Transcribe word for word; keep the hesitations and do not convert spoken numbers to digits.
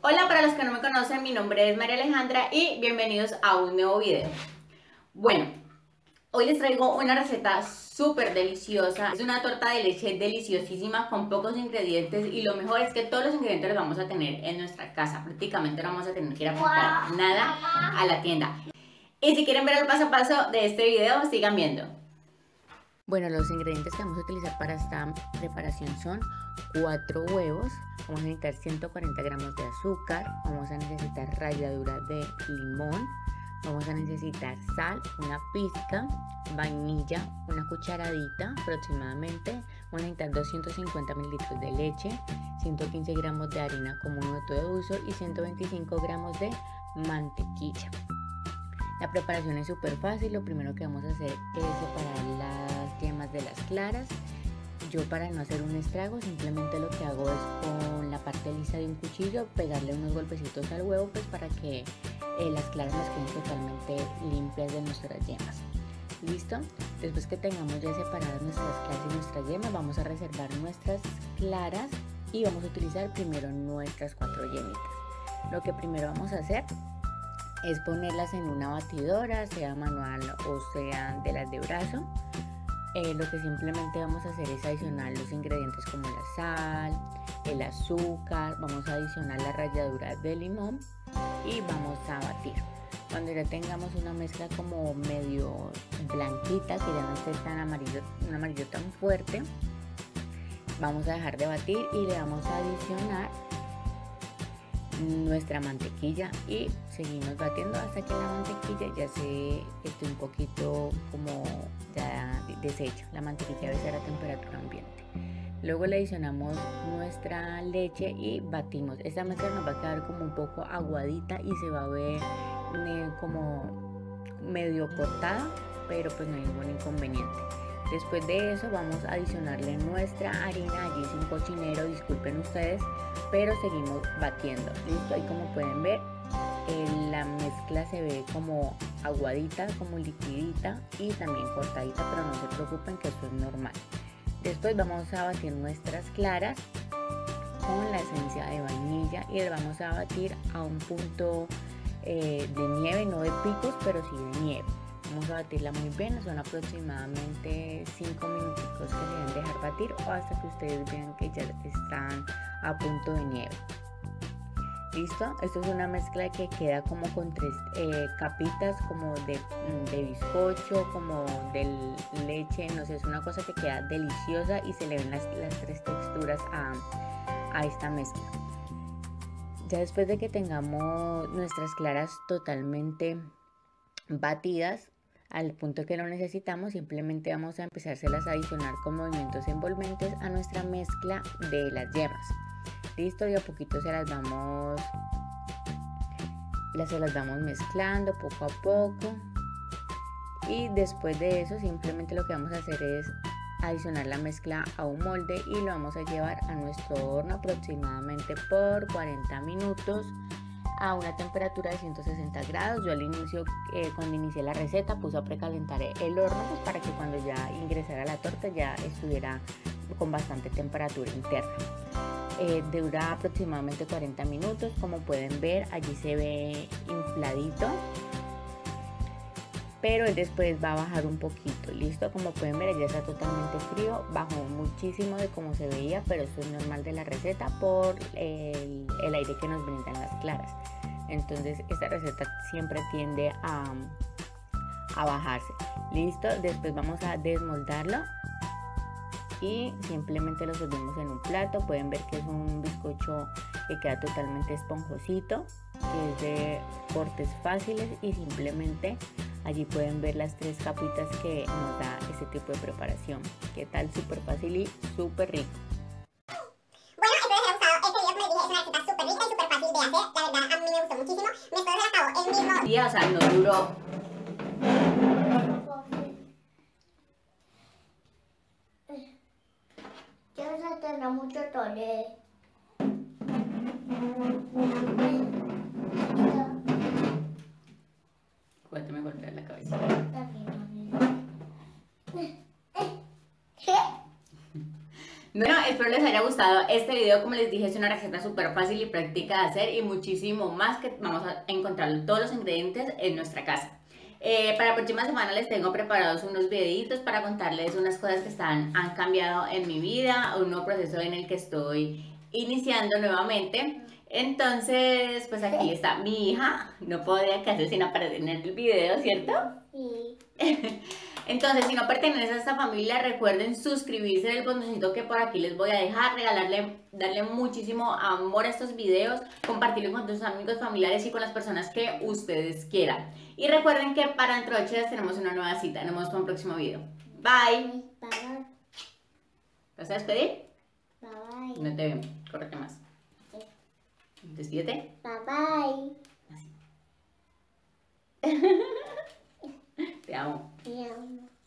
Hola, para los que no me conocen, mi nombre es María Alejandra y bienvenidos a un nuevo video. Bueno, hoy les traigo una receta súper deliciosa. Es una torta de leche deliciosísima con pocos ingredientes y lo mejor es que todos los ingredientes los vamos a tener en nuestra casa. Prácticamente no vamos a tener que ir a comprar nada a la tienda. Y si quieren ver el paso a paso de este video, sigan viendo. Bueno, los ingredientes que vamos a utilizar para esta preparación son cuatro huevos, vamos a necesitar ciento cuarenta gramos de azúcar, vamos a necesitar ralladura de limón, vamos a necesitar sal, una pizca, vainilla, una cucharadita aproximadamente, vamos a necesitar doscientos cincuenta mililitros de leche, ciento quince gramos de harina común o de uso y ciento veinticinco gramos de mantequilla. La preparación es súper fácil. Lo primero que vamos a hacer es separar las yemas de las claras. Yo, para no hacer un estrago, simplemente lo que hago es con la parte lisa de un cuchillo pegarle unos golpecitos al huevo, pues para que eh, las claras nos queden totalmente limpias de nuestras yemas. ¿Listo? Después que tengamos ya separadas nuestras claras y nuestras yemas, vamos a reservar nuestras claras y vamos a utilizar primero nuestras cuatro yemitas. Lo que primero vamos a hacer es ponerlas en una batidora, sea manual o sea de las de brazo. Eh, lo que simplemente vamos a hacer es adicionar los ingredientes como la sal, el azúcar, vamos a adicionar la ralladura de limón y vamos a batir. Cuando ya tengamos una mezcla como medio blanquita, que ya no esté tan amarillo, un amarillo tan fuerte, vamos a dejar de batir y le vamos a adicionar nuestra mantequilla y seguimos batiendo hasta que la mantequilla ya se esté un poquito como ya deshecha. La mantequilla debe ser a temperatura ambiente. Luego le adicionamos nuestra leche y batimos. Esta mezcla nos va a quedar como un poco aguadita y se va a ver eh, como medio cortada, pero pues no hay ningún inconveniente. Después de eso vamos a adicionarle nuestra harina. Allí es un cochinero, disculpen ustedes, pero seguimos batiendo. Listo, ahí como pueden ver, eh, la mezcla se ve como aguadita, como liquidita y también cortadita, pero no se preocupen que eso es normal. Después vamos a batir nuestras claras con la esencia de vainilla y le vamos a batir a un punto eh, de nieve, no de picos, pero sí de nieve. Vamos a batirla muy bien, son aproximadamente cinco minuticos que se deben dejar batir o hasta que ustedes vean que ya están a punto de nieve. ¿Listo? Esto es una mezcla que queda como con tres eh, capitas como de, de bizcocho, como de leche, no sé, es una cosa que queda deliciosa y se le ven las, las tres texturas a, a esta mezcla. Ya después de que tengamos nuestras claras totalmente batidas al punto que lo necesitamos, simplemente vamos a empezárselas a adicionar con movimientos envolventes a nuestra mezcla de las yemas. Listo, y a poquito se las vamos las, se las vamos mezclando poco a poco y después de eso simplemente lo que vamos a hacer es adicionar la mezcla a un molde y lo vamos a llevar a nuestro horno aproximadamente por cuarenta minutos a una temperatura de ciento sesenta grados. Yo al inicio, eh, cuando inicié la receta, puse a precalentar el horno pues para que cuando ya ingresara la torta ya estuviera con bastante temperatura interna. Eh, dura aproximadamente cuarenta minutos. Como pueden ver, allí se ve infladito, pero él después va a bajar un poquito. Listo, como pueden ver, ya está totalmente frío, bajó muchísimo de como se veía, pero eso es normal de la receta por el, el aire que nos brindan las claras. Entonces esta receta siempre tiende a, a bajarse. Listo, después vamos a desmoldarlo y simplemente lo servimos en un plato. Pueden ver que es un bizcocho que queda totalmente esponjosito, que es de cortes fáciles y simplemente allí pueden ver las tres capitas que nos da este tipo de preparación. ¿Qué tal? Súper fácil y súper rico. Bueno, espero que les haya gustado este video. Como les dije, es una receta súper rica y súper fácil de hacer. La verdad, a mí me gustó muchísimo. Mi esposo se la acabó el mismo día, o sea, no duró. Ya se tendrá mucho tole. ¿Cuánto me golpea la cabeza? Bueno, espero les haya gustado este video. Como les dije, es una receta súper fácil y práctica de hacer y muchísimo más que vamos a encontrar todos los ingredientes en nuestra casa. Eh, para la próxima semana les tengo preparados unos videitos para contarles unas cosas que están, han cambiado en mi vida, un nuevo proceso en el que estoy iniciando nuevamente. Entonces, pues aquí está mi hija, no podría quedarse sin aparecer en el video, ¿cierto? Sí. Entonces, si no perteneces a esta familia, recuerden suscribirse en el botoncito que por aquí les voy a dejar, regalarle, darle muchísimo amor a estos videos, compartirlo con tus amigos, familiares y con las personas que ustedes quieran. Y recuerden que para dentro de ocho días tenemos una nueva cita. Nos vemos para un próximo video. Bye. Bye bye. ¿Vas a despedir? Bye bye. No te veo. Córrete más. Despídete. Bye bye. Te amo. Te amo.